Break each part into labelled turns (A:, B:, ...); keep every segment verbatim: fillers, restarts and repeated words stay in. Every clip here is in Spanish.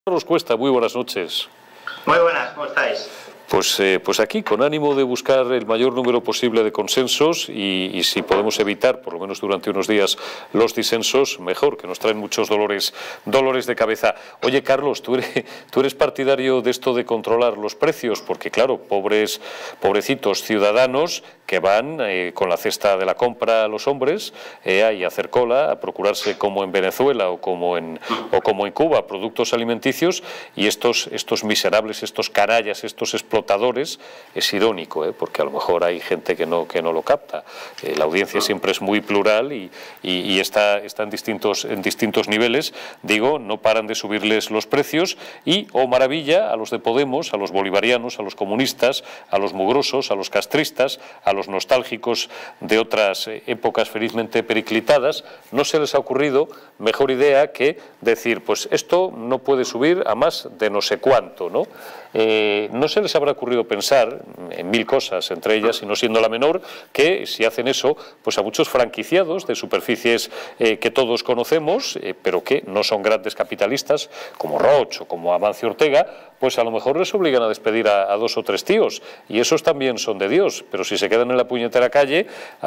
A: Carlos Cuesta, muy buenas noches.
B: Muy buenas, ¿cómo estáis?
A: Pues, eh, pues aquí, con ánimo de buscar el mayor número posible de consensos y, y si podemos evitar, por lo menos durante unos días, los disensos, mejor, que nos traen muchos dolores, dolores de cabeza. Oye, Carlos, ¿tú eres, tú eres partidario de esto de controlar los precios? Porque, claro, pobres, pobrecitos ciudadanos que van eh, con la cesta de la compra a los hombres eh, a hacer cola, a procurarse como en Venezuela o como en, o como en Cuba, productos alimenticios, y estos, estos miserables, estos canallas, estos explotadores, es irónico, ¿eh? Porque a lo mejor hay gente que no, que no lo capta. Eh, la audiencia siempre es muy plural y, y, y está, está en, distintos, en distintos niveles. Digo, no paran de subirles los precios y, oh maravilla, a los de Podemos, a los bolivarianos, a los comunistas, a los mugrosos, a los castristas, a los nostálgicos de otras épocas felizmente periclitadas, no se les ha ocurrido mejor idea que decir, pues esto no puede subir a más de no sé cuánto, ¿no? Eh, no se les habrá ocurrido pensar en mil cosas, entre ellas, y no siendo la menor, que si hacen eso, pues a muchos franquiciados de superficies eh, que todos conocemos, eh, pero que no son grandes capitalistas, como Roche o como Amancio Ortega, pues a lo mejor les obligan a despedir a, a dos o tres tíos, y esos también son de Dios, pero si se quedan en la puñetera calle,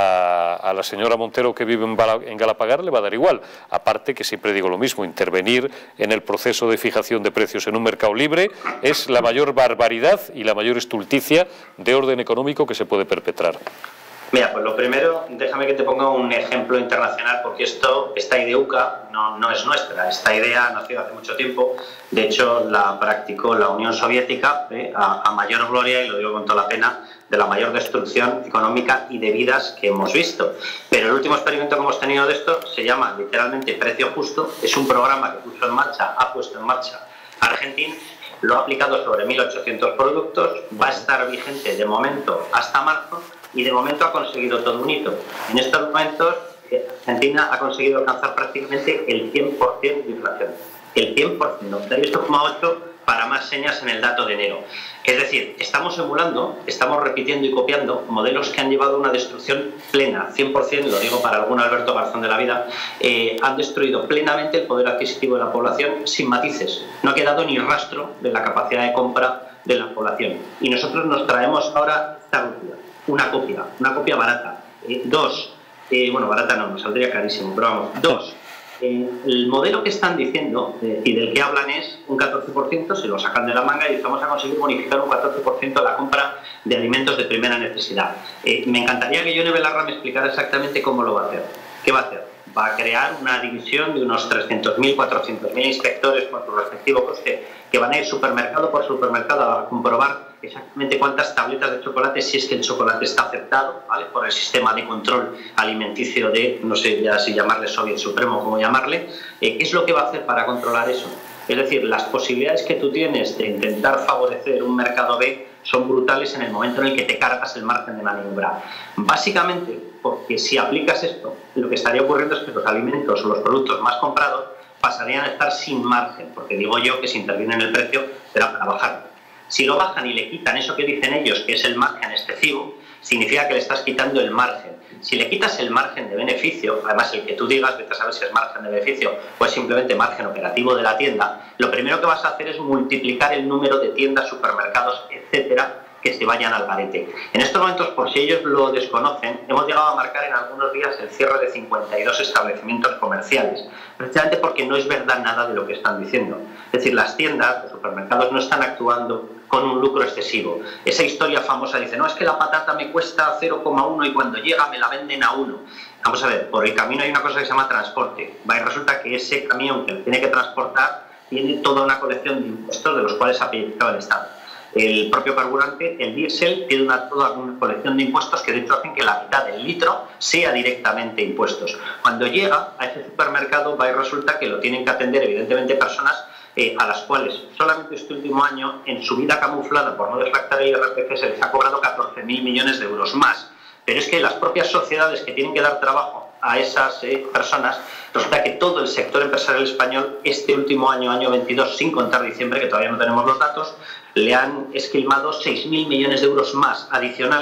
A: a, a la señora Montero que vive en, Bala, en Galapagar le va a dar igual. Aparte que siempre digo lo mismo, intervenir en el proceso de fijación de precios en un mercado libre es la mayor barbaridad y la mayor estulticia de orden económico que se puede perpetrar.
B: Mira, pues lo primero, déjame que te ponga un ejemplo internacional, porque esto, esta ideuca no, no es nuestra. Esta idea nació hace mucho tiempo. De hecho, la practicó la Unión Soviética eh, a, a mayor gloria, y lo digo con toda la pena, de la mayor destrucción económica y de vidas que hemos visto. Pero el último experimento que hemos tenido de esto se llama literalmente Precio Justo. Es un programa que puso en marcha, ha puesto en marcha Argentina, lo ha aplicado sobre mil ochocientos productos, va a estar vigente de momento hasta marzo, y de momento ha conseguido todo un hito. En estos momentos, Argentina ha conseguido alcanzar prácticamente el cien por ciento de inflación. El cien por ciento, noventa y ocho coma ocho para más señas en el dato de enero. Es decir, estamos emulando, estamos repitiendo y copiando modelos que han llevado a una destrucción plena, cien por ciento, lo digo para algún Alberto Garzón de la vida, eh, han destruido plenamente el poder adquisitivo de la población sin matices. No ha quedado ni rastro de la capacidad de compra de la población. Y nosotros nos traemos ahora esta copia, una copia, una copia barata. Eh, dos, eh, bueno, barata no, nos saldría carísimo, pero vamos, dos. Eh, el modelo que están diciendo eh, y del que hablan es un catorce por ciento, se lo sacan de la manga y vamos a conseguir bonificar un catorce por ciento la compra de alimentos de primera necesidad. Eh, me encantaría que Yone Belarra me explicara exactamente cómo lo va a hacer. ¿Qué va a hacer? Va a crear una división de unos trescientos mil, cuatrocientos mil inspectores con su respectivo coste, que van a ir supermercado por supermercado a comprobar exactamente cuántas tabletas de chocolate, si es que el chocolate está aceptado, ¿vale?, por el sistema de control alimenticio de, no sé ya si llamarle Soviet Supremo o cómo llamarle. Eh, ¿Qué es lo que va a hacer para controlar eso? Es decir, las posibilidades que tú tienes de intentar favorecer un mercado B son brutales en el momento en el que te cargas el margen de maniobra. Básicamente, porque si aplicas esto, lo que estaría ocurriendo es que los alimentos o los productos más comprados pasarían a estar sin margen, porque digo yo que si interviene en el precio será para bajar. Si lo bajan y le quitan eso que dicen ellos, que es el margen excesivo, significa que le estás quitando el margen. Si le quitas el margen de beneficio, además el que tú digas, vete a saber si es margen de beneficio o es simplemente margen operativo de la tienda, lo primero que vas a hacer es multiplicar el número de tiendas, supermercados, etcétera, que se vayan al garete. En estos momentos, por si ellos lo desconocen, hemos llegado a marcar en algunos días el cierre de cincuenta y dos establecimientos comerciales, precisamente porque no es verdad nada de lo que están diciendo. Es decir, las tiendas, los supermercados no están actuando con un lucro excesivo. Esa historia famosa dice, no, es que la patata me cuesta cero coma uno y cuando llega me la venden a uno. Vamos a ver, por el camino hay una cosa que se llama transporte. Va, y resulta que ese camión que tiene que transportar tiene toda una colección de impuestos de los cuales ha pellizcado el Estado. El propio carburante, el diésel, tiene una, toda una colección de impuestos que de hecho hacen que la mitad del litro sea directamente impuestos. Cuando llega a ese supermercado, va y resulta que lo tienen que atender evidentemente personas eh, a las cuales solamente este último año, en su vida camuflada por no defractar el I R P F, se les ha cobrado catorce mil millones de euros más. Pero es que las propias sociedades que tienen que dar trabajo a esas eh, personas, resulta que todo el sector empresarial español este último año, año veintidós, sin contar diciembre, que todavía no tenemos los datos, le han esquilmado seis mil millones de euros más adicionales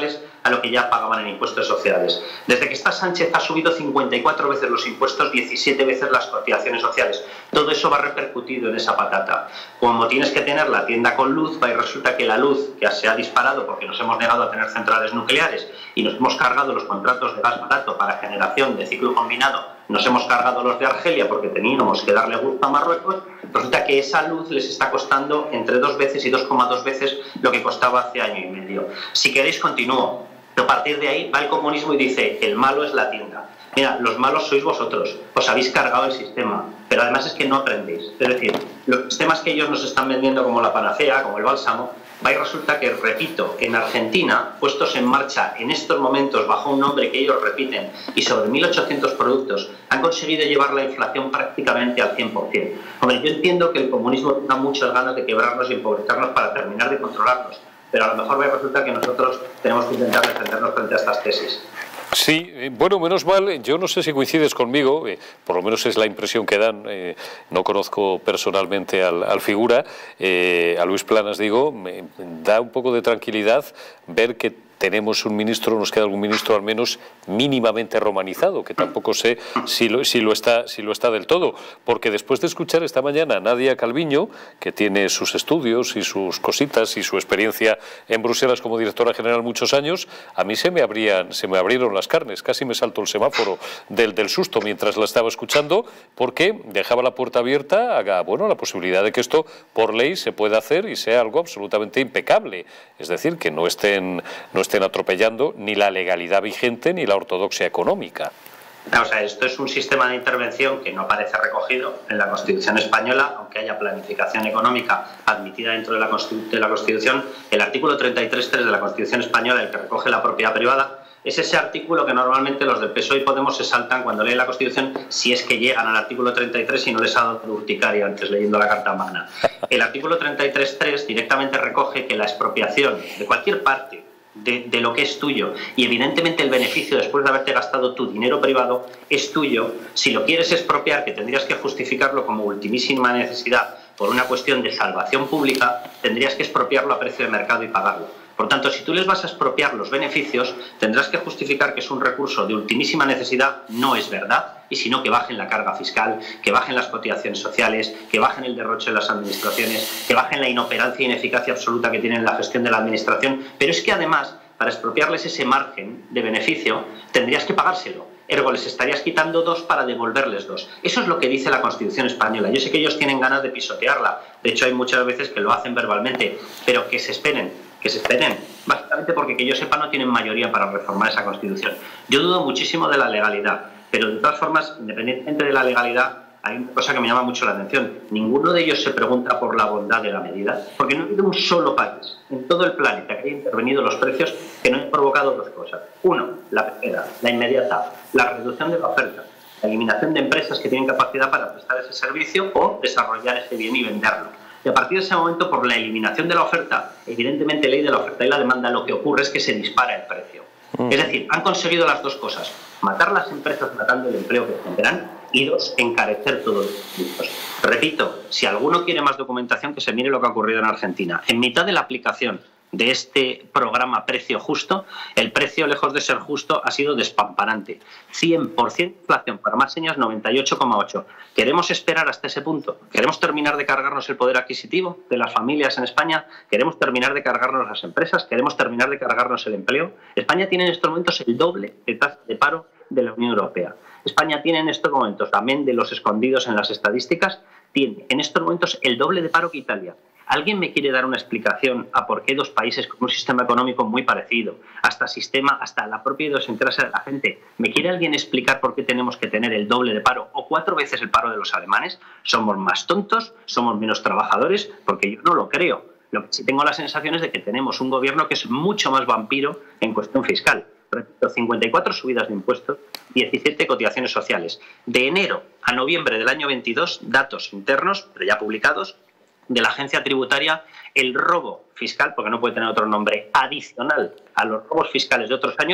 B: a lo que ya pagaban en impuestos sociales. Desde que está Sánchez ha subido cincuenta y cuatro veces los impuestos, diecisiete veces las cotizaciones sociales. Todo eso va repercutido en esa patata. Como tienes que tener la tienda con luz, va y resulta que la luz que se ha disparado porque nos hemos negado a tener centrales nucleares y nos hemos cargado los contratos de gas barato para generación de ciclo combinado, nos hemos cargado los de Argelia porque teníamos que darle gusto a Marruecos, resulta que esa luz les está costando entre dos veces y dos coma dos veces lo que costaba hace año y medio. Si queréis continúo, pero a partir de ahí va el comunismo y dice el malo es la tienda. Mira, los malos sois vosotros, os habéis cargado el sistema, pero además es que no aprendéis. Es decir, los sistemas que ellos nos están vendiendo como la panacea, como el bálsamo, va y resulta que, repito, en Argentina, puestos en marcha en estos momentos bajo un nombre que ellos repiten y sobre mil ochocientos productos, han conseguido llevar la inflación prácticamente al cien por cien. Hombre, yo entiendo que el comunismo tenga muchas ganas de quebrarnos y empobrecernos para terminar de controlarnos, pero a lo mejor va y resulta que nosotros tenemos que intentar defendernos frente a estas tesis.
A: Sí, bueno, menos mal, yo no sé si coincides conmigo, eh, por lo menos es la impresión que dan, eh, no conozco personalmente al, al figura, eh, a Luis Planas digo, me da un poco de tranquilidad ver que tenemos un ministro, nos queda algún ministro al menos mínimamente romanizado, que tampoco sé si lo, si lo está, si lo está del todo, porque después de escuchar esta mañana a Nadia Calviño, que tiene sus estudios y sus cositas y su experiencia en Bruselas como directora general muchos años, a mí se me abrían, se me abrieron las carnes, casi me saltó el semáforo del, del susto mientras la estaba escuchando, porque dejaba la puerta abierta a, bueno, a la posibilidad de que esto por ley se pueda hacer y sea algo absolutamente impecable, es decir, que no estén, no estén atropellando ni la legalidad vigente ni la ortodoxia económica.
B: O sea, esto es un sistema de intervención que no aparece recogido en la Constitución española, aunque haya planificación económica admitida dentro de la, Constitu- de la Constitución. El artículo treinta y tres punto tres de la Constitución española, el que recoge la propiedad privada, es ese artículo que normalmente los del P S O E y Podemos se saltan cuando leen la Constitución, si es que llegan al artículo treinta y tres y no les ha dado urticaria antes leyendo la Carta Magna. El artículo treinta y tres punto tres directamente recoge que la expropiación de cualquier parte De, de lo que es tuyo y evidentemente el beneficio después de haberte gastado tu dinero privado es tuyo. Si lo quieres expropiar, que tendrías que justificarlo como ultimísima necesidad por una cuestión de salvación pública, tendrías que expropiarlo a precio de mercado y pagarlo. Por tanto, si tú les vas a expropiar los beneficios, tendrás que justificar que es un recurso de ultimísima necesidad, no es verdad, y si no, que bajen la carga fiscal, que bajen las cotizaciones sociales, que bajen el derroche de las administraciones, que bajen la inoperancia e ineficacia absoluta que tienen en la gestión de la administración. Pero es que además, para expropiarles ese margen de beneficio, tendrías que pagárselo. Ergo, les estarías quitando dos para devolverles dos. Eso es lo que dice la Constitución española. Yo sé que ellos tienen ganas de pisotearla. De hecho, hay muchas veces que lo hacen verbalmente, pero que se esperen. que se esperen, básicamente porque que yo sepa no tienen mayoría para reformar esa Constitución. Yo dudo muchísimo de la legalidad, pero de todas formas, independientemente de la legalidad, hay una cosa que me llama mucho la atención. Ninguno de ellos se pregunta por la bondad de la medida, porque no ha habido un solo país en todo el planeta que haya intervenido los precios que no haya provocado dos cosas. Uno, la primera, la inmediata, la reducción de la oferta, la eliminación de empresas que tienen capacidad para prestar ese servicio o desarrollar ese bien y venderlo. Y a partir de ese momento, por la eliminación de la oferta, evidentemente ley de la oferta y la demanda, lo que ocurre es que se dispara el precio. Mm. Es decir, han conseguido las dos cosas: matar las empresas matando el empleo que generan y dos, encarecer todos los productos. Repito, si alguno quiere más documentación, que se mire lo que ha ocurrido en Argentina. En mitad de la aplicación de este programa Precio Justo, el precio, lejos de ser justo, ha sido despampanante. cien por ciento inflación, para más señas noventa y ocho coma ocho. ¿Queremos esperar hasta ese punto? ¿Queremos terminar de cargarnos el poder adquisitivo de las familias en España? ¿Queremos terminar de cargarnos las empresas? ¿Queremos terminar de cargarnos el empleo? España tiene en estos momentos el doble de tasa de paro de la Unión Europea. España tiene en estos momentos, también de los escondidos en las estadísticas, tiene en estos momentos el doble de paro que Italia. ¿Alguien me quiere dar una explicación a por qué dos países con un sistema económico muy parecido, hasta sistema, hasta la propia idiosincrasia de la gente, me quiere alguien explicar por qué tenemos que tener el doble de paro o cuatro veces el paro de los alemanes? ¿Somos más tontos? ¿Somos menos trabajadores? Porque yo no lo creo. Lo que sí tengo la sensación es de que tenemos un gobierno que es mucho más vampiro en cuestión fiscal. Repito, cincuenta y cuatro subidas de impuestos, diecisiete cotizaciones sociales. De enero a noviembre del año veintidós, datos internos, pero ya publicados, de la agencia tributaria, el robo fiscal, porque no puede tener otro nombre, adicional a los robos fiscales de otros años,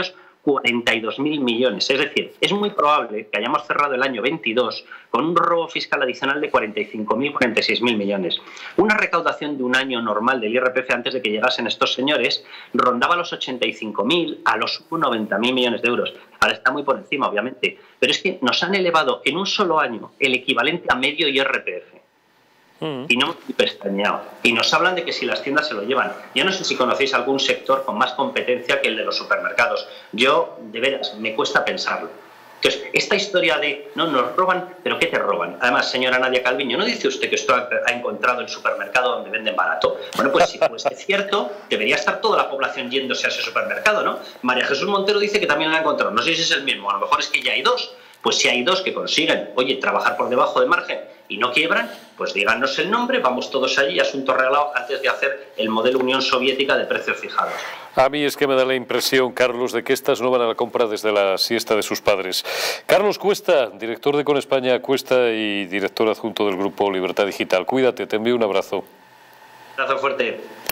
B: cuarenta y dos mil millones. Es decir, es muy probable que hayamos cerrado el año veintidós con un robo fiscal adicional de cuarenta y cinco mil, cuarenta y seis mil millones. Una recaudación de un año normal del I R P F antes de que llegasen estos señores rondaba los ochenta y cinco mil a los noventa mil millones de euros. Ahora está muy por encima, obviamente. Pero es que nos han elevado en un solo año el equivalente a medio I R P F. Y no hemos pestañeado. Y nos hablan de que si las tiendas se lo llevan. Yo no sé si conocéis algún sector con más competencia que el de los supermercados. Yo, de veras, me cuesta pensarlo. Entonces, esta historia de, no, nos roban, pero ¿qué te roban? Además, señora Nadia Calviño, ¿no dice usted que esto ha, ha encontrado el supermercado donde venden barato? Bueno, pues si fuese cierto, debería estar toda la población yéndose a ese supermercado, ¿no? María Jesús Montero dice que también lo ha encontrado. No sé si es el mismo, a lo mejor es que ya hay dos. Pues si hay dos que consiguen, oye, trabajar por debajo del margen y no quiebran, pues díganos el nombre, vamos todos allí, asunto regalado, antes de hacer el modelo Unión Soviética de precios fijados.
A: A mí es que me da la impresión, Carlos, de que estas no van a la compra desde la siesta de sus padres. Carlos Cuesta, director de Con España Cuesta y director adjunto del Grupo Libertad Digital. Cuídate, te envío un abrazo.
B: Un abrazo fuerte.